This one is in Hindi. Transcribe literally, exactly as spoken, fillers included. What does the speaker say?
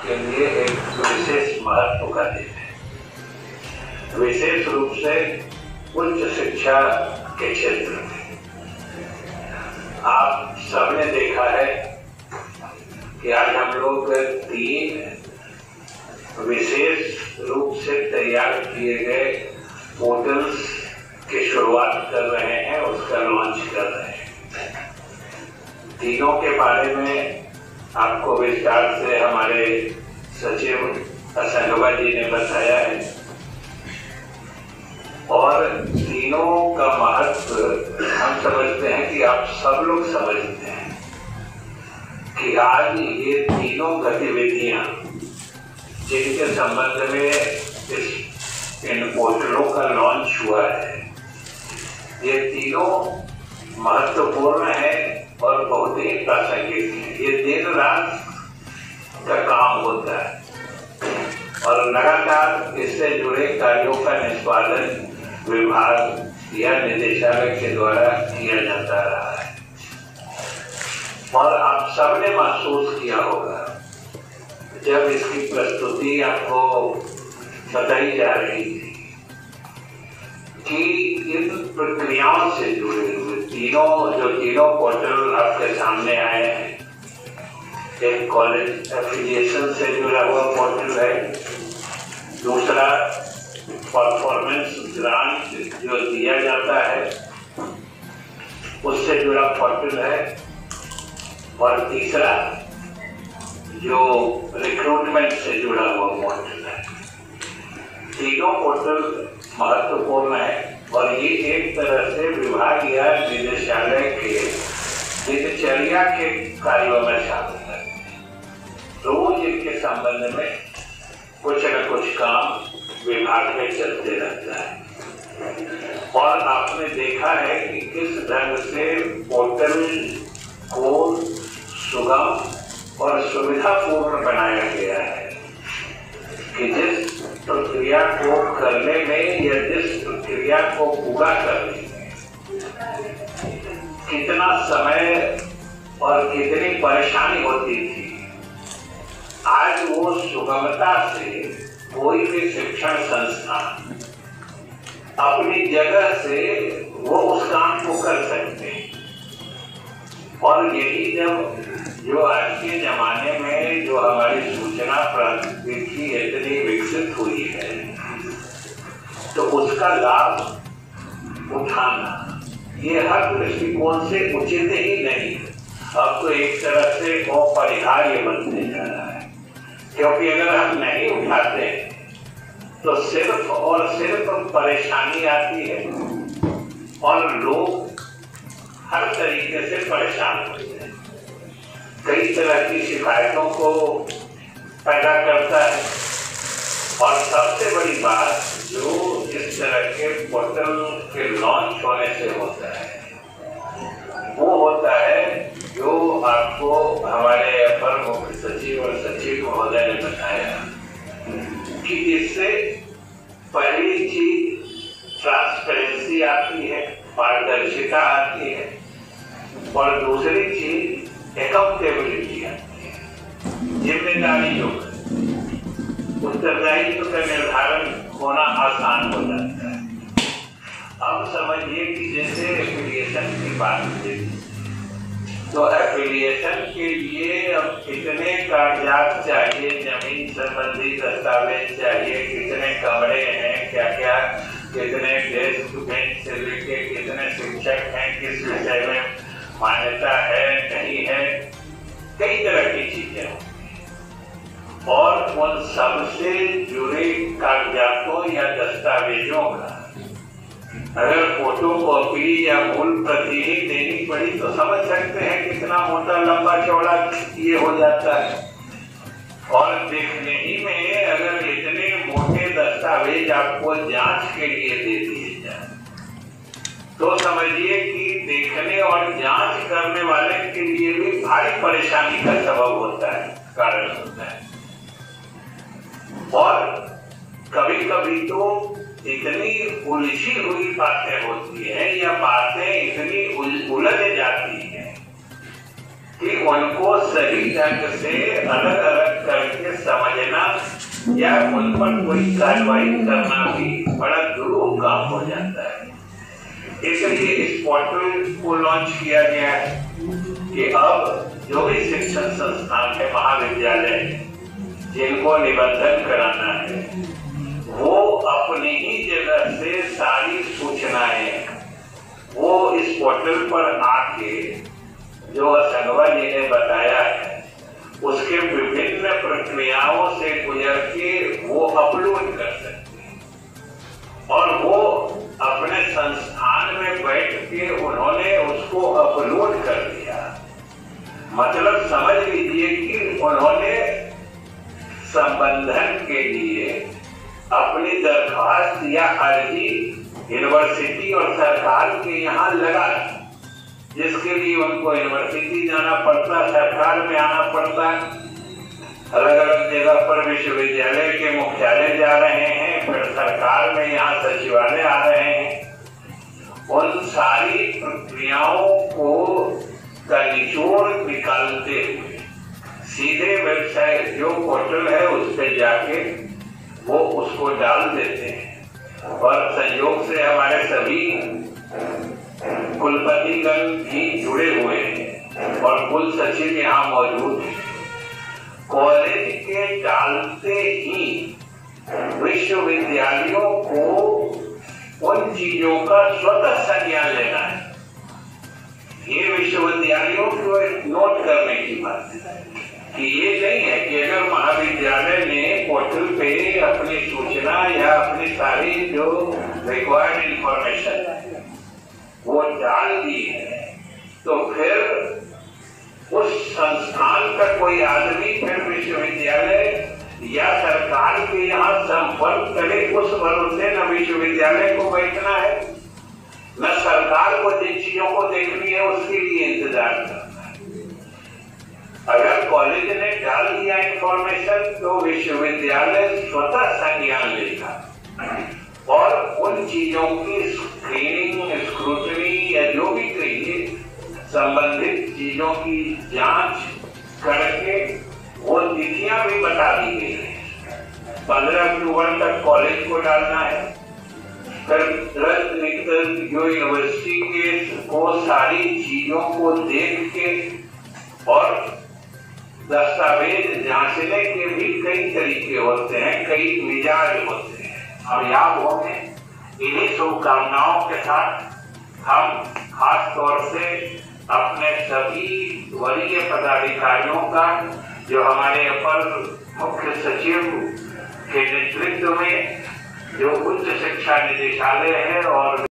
के लिए एक विशेष महत्व का दिन है, विशेष रूप से उच्च शिक्षा के क्षेत्र में। आप सबने देखा है कि आज हम लोग तीन विशेष रूप से तैयार किए गए पोर्टल्स की शुरुआत कर रहे हैं, उसका लॉन्च कर रहे हैं। तीनों के बारे में आपको विस्तार से हमारे सचिव असंगवा जी ने बताया है और तीनों का महत्व हम समझते हैं कि आप सब लोग समझते हैं कि आज ये तीनों गतिविधियां जिनके संबंध में इस इन पोर्टलों का लॉन्च हुआ है, ये तीनों महत्वपूर्ण है और बहुत ही प्रासंगिक है। ये दिन रात का काम होता है और लगातार इससे जुड़े कार्यों का निष्पादन विभाग या निदेशालय के द्वारा किया जाता रहा है। और आप सबने महसूस किया होगा जब इसकी प्रस्तुति आपको बताई जा रही थी कि इन प्रक्रियाओं से जुड़े हुए तीनों जो तीनों पोर्टल आपके सामने आए हैं, एक कॉलेज एफिलिएशन से जुड़ा हुआ पोर्टल है, दूसरा परफॉर्मेंस ग्रांट जो दिया जाता है उससे जुड़ा पोर्टल है, और तीसरा जो रिक्रूटमेंट से जुड़ा हुआ पोर्टल है। तीनों पोर्टल महत्वपूर्ण है और ये एक तरह से विभाग या निदेशालय के दिनचर्या के कार्यों में शामिल है। रोज इनके संबंध में कुछ न कुछ काम विभाग में चलते रहता है और आपने देखा है कि किस ढंग से पोर्टल को सुगम और सुविधापूर्ण बनाया गया है कि जिस प्रक्रिया को करने में या जिस प्रक्रिया को पूरा करने में कितना समय और कितनी परेशानी होती थी, आज वो सुगमता से कोई भी शिक्षण संस्थान अपनी जगह से वो उस काम को कर सकते हैं। और यही जब जो आज के जमाने में जो हमारी सूचना प्रौद्योगिकी इतनी विकसित हुई है, तो उसका लाभ उठाना ये हर दृष्टिकोण से उचित ही नहीं है। अब तो एक तरह से वो अपरिहार्य बनने जा रहा है, क्योंकि अगर हम नहीं उठाते तो सिर्फ और सिर्फ परेशानी आती है और लोग हर तरीके से परेशान होते हैं, कई तरह की शिकायतों को पैदा करता है। और सबसे बड़ी बात जो इस तरह के पोर्टल के लॉन्च होने से होता है वो होता है जो आपको हमारे अपर मुख्य सचिव और सचिव महोदय ने बताया कि इससे पहली चीज ट्रांसपेरेंसी आती है, पारदर्शिता आती है, और दूसरी चीज अकाउंटेबिलिटी आती है, जिम्मेदारी जो है, उत्तरदायित्व का निर्धारण होना आसान हो जाता है। अब समझिए कि जैसे एफिलिएशन की बात हुई तो एफिलिएशन के लिए अब कितने कागजात चाहिए, जमीन संबंधी दस्तावेज चाहिए, कितने कमरे हैं, क्या क्या कितने डेस्क बेंच से लेके कितने शिक्षक हैं, किस विषय में मान्यता है नहीं है, कई तरह की चीजें होती हैं। और उन सबसे जुड़े कागजातों या दस्तावेजों का अगर फोटो कॉपी या मूल प्रति ही देनी पड़ी तो समझ सकते हैं कितना मोटा लंबा चौड़ा ये हो जाता है। और देखने ही में अगर इतने मोटे दस्तावेज आपको जांच के लिए दे दिए जाए तो समझिए कि देखने और जांच करने वाले के लिए भी भारी परेशानी का सबब होता है, कारण होता है। और कभी कभी तो इतनी उलझी हुई बातें होती हैं या बातें इतनी उलझ जाती हैं कि उनको सही ढंग से अलग अलग करके समझ या उन पर कोई कार्रवाई करना भी बड़ा दुरूह काम हो जाता है। इसलिए इस पोर्टल को लॉन्च किया गया है कि अब जो भी शिक्षण संस्थान है, महाविद्यालय, जिनको निबंधन कराना है, वो अपनी ही जगह से सारी सूचनाएं वो इस पोर्टल पर आके, जो संगवा जी ने बताया है, उसके विभिन्न प्रक्रियाओं से गुजर के वो अपलोड कर सकते हैं। और वो अपने संस्थान में बैठ के उन्होंने उसको अपलोड कर दिया। मतलब समझ लीजिए कि उन्होंने संबंधन के लिए अपनी दरख्वास्त या अर्जी यूनिवर्सिटी और सरकार के यहाँ लगा, जिसके लिए उनको यूनिवर्सिटी जाना पड़ता, सरकार में आना पड़ता, अलग अलग जगह पर विश्वविद्यालय के मुख्यालय जा रहे हैं, फिर सरकार में यहाँ सचिवालय आ रहे हैं। उन सारी प्रक्रियाओं को का निचोड़ निकालते हुए सीधे वेबसाइट जो पोर्टल है उस पर जाके वो उसको डाल देते हैं। और संयोग से हमारे सभी कुलपतिगण भी जुड़े हुए हैं और कुल सचिव यहाँ मौजूद हैं। कॉलेज के डालते ही विश्वविद्यालयों को उन चीजों का स्वतः संज्ञान लेना है। ये विश्वविद्यालयों को नोट करने की बात है कि ये नहीं है कि अगर महाविद्यालय ने पोर्टल पे अपनी सूचना या अपनी सारी जो रिक्वायर्ड इंफॉर्मेशन वो डाल दी है, तो फिर उस संस्थान का कोई आदमी फिर विश्वविद्यालय या सरकार के यहाँ संपर्क करे, उस भरोसे न विश्वविद्यालय को बैठना है, न सरकार को जिन चीजों को देखनी है उसके लिए इंतजार करना है। अगर कॉलेज ने डाल दिया इंफॉर्मेशन तो विश्वविद्यालय स्वतः संज्ञान लेगा और उन चीजों की स्क्रीनिंग, स्क्रूटनी या जो भी कहिए, संबंधित चीजों की जांच करके वो तिथियां भी बता दी गई है। पंद्रह अक्टूबर तक कॉलेज को डालना है, फिर जो यूनिवर्सिटी के को सारी चीजों को देख के और दस्तावेज जांचने के भी कई तरीके होते हैं, कई मिजाज होते हैं। और याद होंगे, इन्हीं शुभकामनाओं के साथ हम खास तौर से अपने सभी वरीय पदाधिकारियों का, जो हमारे अपर मुख्य सचिव के नेतृत्व में जो उच्च शिक्षा निदेशालय है और